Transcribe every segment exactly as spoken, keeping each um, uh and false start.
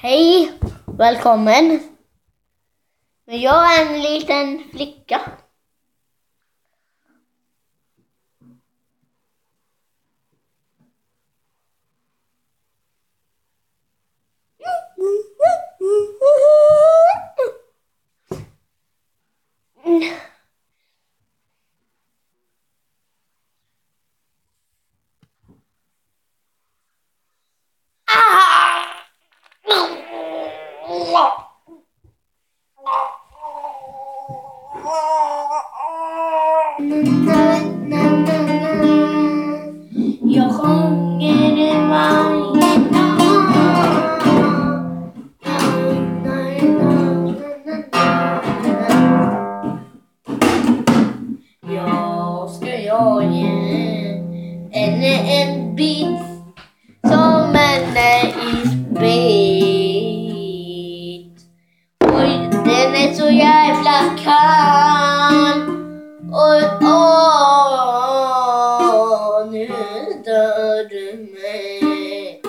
Hej, välkommen. Jag är en liten flicka. Jag sjunger det varje dag. Jag ska jag ge en, en bit som en isbit. Oj, den är så jävla kall. Oj, åh, nu dör du mig.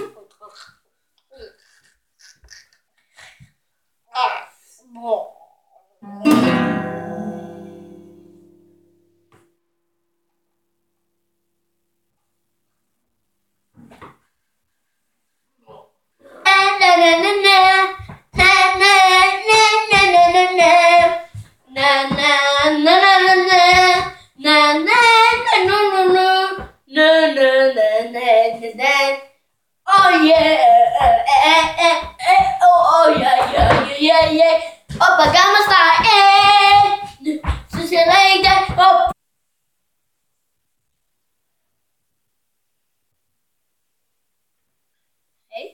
Oh yeah, eh, eh, eh, oh, oh yeah, yeah, yeah, yeah. Up I got my style, eh. So she like that, oh. Hey.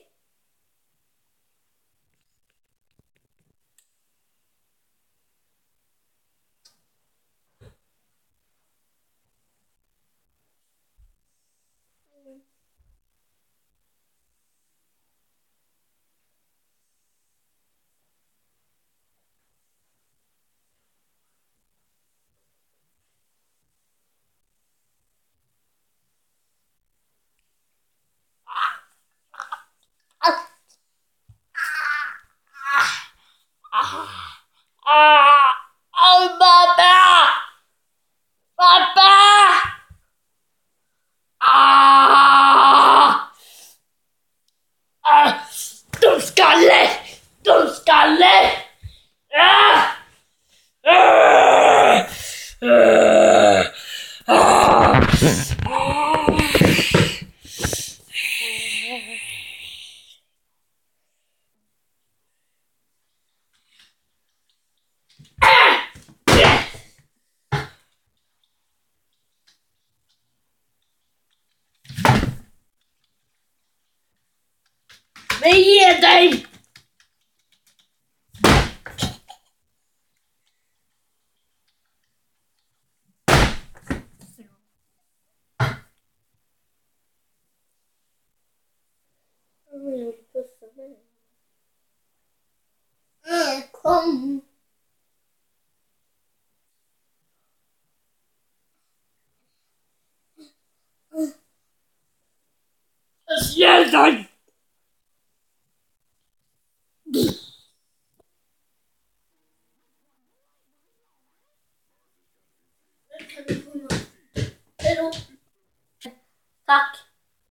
Ah, oh, Papa! Papa! Ah! Ah! Dumskalle! Dumskalle! Ah! Ah! Ah! Ah! Men ge dig! Kom. Ge dig!